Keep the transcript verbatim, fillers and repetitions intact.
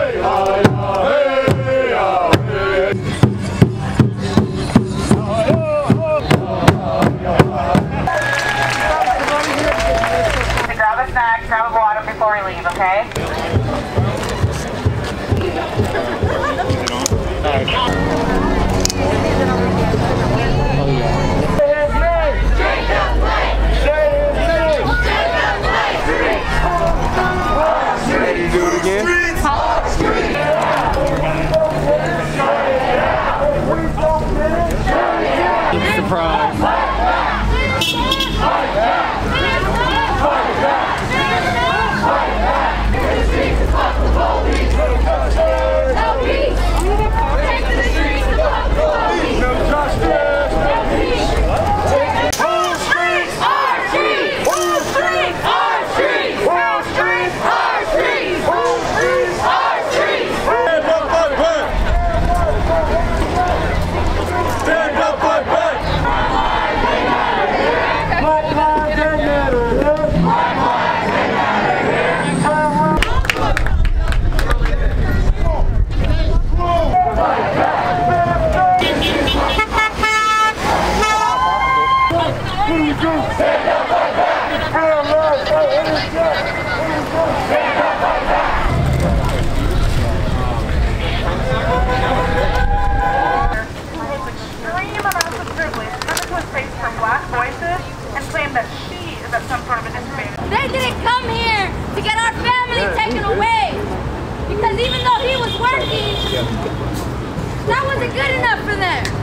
Grab a snack, grab a water before we leave, okay? Do it again. Surprise. They didn't come here to get our family taken away. Because even though he was working, that wasn't good enough for them.